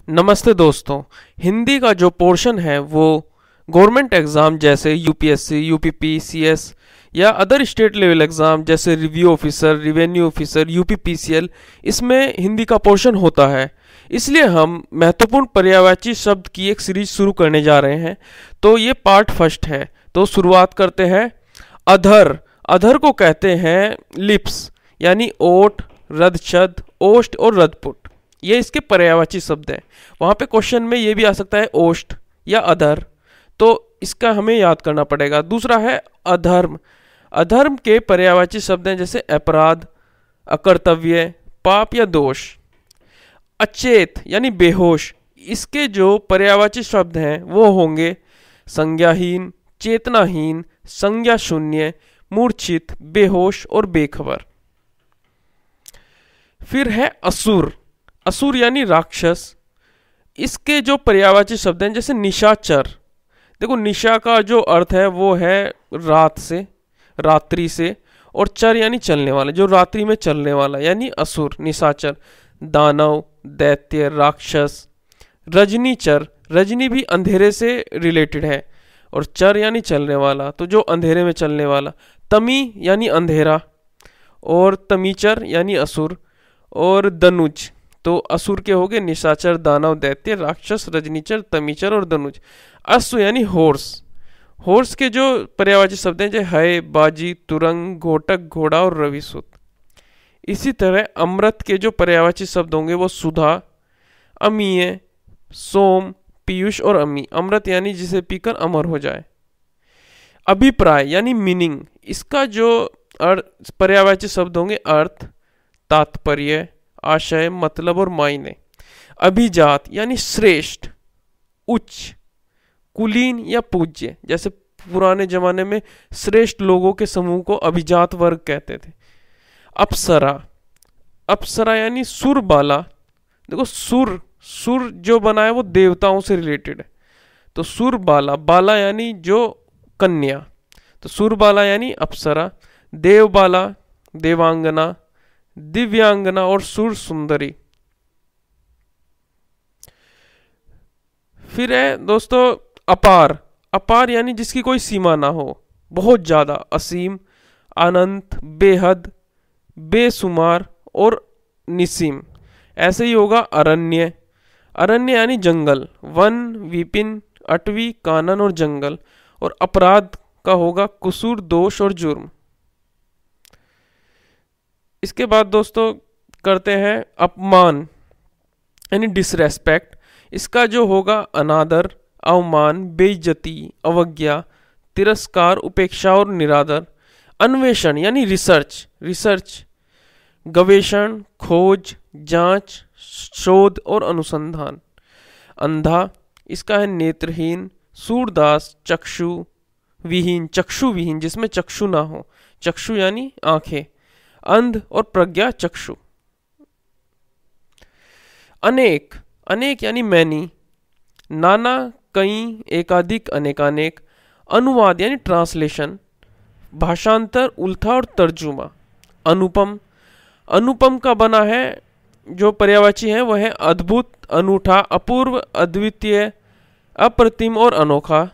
नमस्ते दोस्तों। हिंदी का जो पोर्शन है वो गवर्नमेंट एग्ज़ाम जैसे यूपीएससी, यूपीपीसीएस या अदर स्टेट लेवल एग्ज़ाम जैसे review officer, revenue officer, UPPCL, इसमें हिंदी का पोर्शन होता है। इसलिए हम महत्वपूर्ण पर्यायवाची शब्द की एक सीरीज शुरू करने जा रहे हैं। तो ये पार्ट फर्स्ट है। तो शुरुआत करते हैं। अधर, अधर को कहते हैं लिप्स, यानी ओठ, रदछद, ओष्ठ और रदपुट। ये इसके पर्यायवाची शब्द हैं। वहाँ पे क्वेश्चन में ये भी आ सकता है ओष्ठ या अधर, तो इसका हमें याद करना पड़ेगा। दूसरा है अधर्म। अधर्म के पर्यायवाची शब्द हैं जैसे अपराध, अकर्तव्य, पाप या दोष। अचेत यानी बेहोश, इसके जो पर्यायवाची शब्द हैं वो होंगे संज्ञाहीन, चेतनाहीन, संज्ञा शून्य, मूर्छित, बेहोश और बेखबर। फिर है असुर। असुर यानी राक्षस, इसके जो पर्यायवाची शब्द हैं जैसे निशाचर। देखो, निशा का जो अर्थ है वो है रात से, रात्रि से, और चर यानी चलने वाला, जो रात्रि में चलने वाला, यानी असुर, निशाचर। दानव, दैत्य, राक्षस। रजनीचर, रजनी भी अंधेरे से रिलेटेड है, और चर यानी चलने वाला, तो जो अंधेरे में चलने वाला। तमी यानी अंधेरा, और तमीचर यानी असुर, और दनुज, तो असुर के हो गए निशाचर, दानव, दैत्य, राक्षस, रजनीचर, तमीचर और दनुज। अश्व यानी हॉर्स। हॉर्स के जो पर्यायवाची शब्द हैं जैसे है, बाजी, तुरंग, घोटक, घोड़ा और रविसुत। इसी तरह अमृत के जो पर्यायवाची शब्द होंगे वो सुधा, अमीय, सोम, पीयूष और अमी। अमृत यानी जिसे पीकर अमर हो जाए। अभिप्राय यानी मीनिंग, इसका जो पर्यायवाची शब्द होंगे अर्थ, तात्पर्य, आशय, मतलब और मायने। अभिजात यानी श्रेष्ठ, उच्च, कुलीन या पूज्य, जैसे पुराने जमाने में श्रेष्ठ लोगों के समूह को अभिजात वर्ग कहते थे। अप्सरा, अप्सरा यानी सुर बाला। देखो, सुर, सुर जो बना है वो देवताओं से रिलेटेड है, तो सुर बाला, बाला यानी जो कन्या, तो सुर बाला यानी अप्सरा। देव बाला, देवांगना, दिव्यांगना और सुर सुंदरी। फिर है दोस्तों अपार। अपार यानी जिसकी कोई सीमा ना हो, बहुत ज्यादा, असीम, अनंत, बेहद, बेसुमार और निसीम। ऐसे ही होगा अरण्य। अरण्य यानी जंगल, वन, विपिन, अटवी, कानन और जंगल। और अपराध का होगा कसूर, दोष और जुर्म। इसके बाद दोस्तों करते हैं अपमान यानी डिसरेस्पेक्ट। इसका जो होगा अनादर, अवमान, बेइज्जती, अवज्ञा, तिरस्कार, उपेक्षा और निरादर। अन्वेषण यानी रिसर्च, रिसर्च, गवेषण, खोज, जांच, शोध और अनुसंधान। अंधा, इसका है नेत्रहीन, सूरदास, चक्षु विहीन, चक्षु विहीन जिसमें चक्षु ना हो, चक्षु यानी आंखें। अंध और प्रज्ञा चक्षु। अनेक, अनेक यानी मैनी, नाना, कई, एकाधिक, अनेकानेक। अनुवाद यानी ट्रांसलेशन, भाषांतर, उल्था और तर्जुमा। अनुपम, अनुपम का बना है जो पर्यायवाची है वह है अद्भुत, अनूठा, अपूर्व, अद्वितीय, अप्रतिम और अनोखा।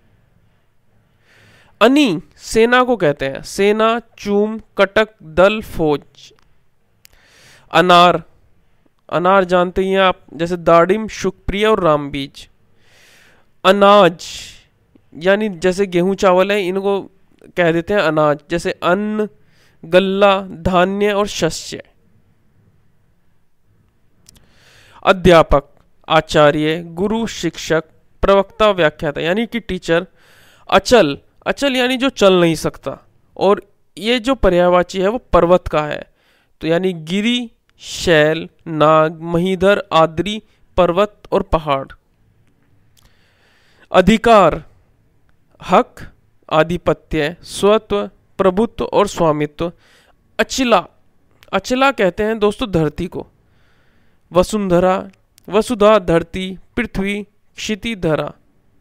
अनी, सेना को कहते हैं, सेना, चूम, कटक, दल, फौज। अनार, अनार जानते ही हैं आप, जैसे दाडिम, शुकप्रिय और रामबीज। अनाज यानी जैसे गेहूं चावल है, इनको कह देते हैं अनाज, जैसे अन्न, गल्ला, धान्य और शस्य। अध्यापक, आचार्य, गुरु, शिक्षक, प्रवक्ता, व्याख्याता यानी कि टीचर। अचल, अचल यानी जो चल नहीं सकता, और ये जो पर्यायवाची है वो पर्वत का है, तो यानी गिरी, शैल, नाग, महीधर, आद्री, पर्वत और पहाड़। अधिकार, हक, आधिपत्य, स्वत्व, प्रभुत्व और स्वामित्व। अचला, अचला कहते हैं दोस्तों धरती को। वसुंधरा, वसुधा, धरती, पृथ्वी, क्षिति, धरा।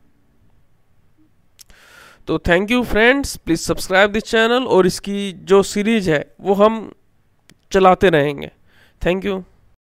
तो thank you friends, please subscribe this channel, और इसकी जो सीरीज है वो हम चलाते रहेंगे। Thank you.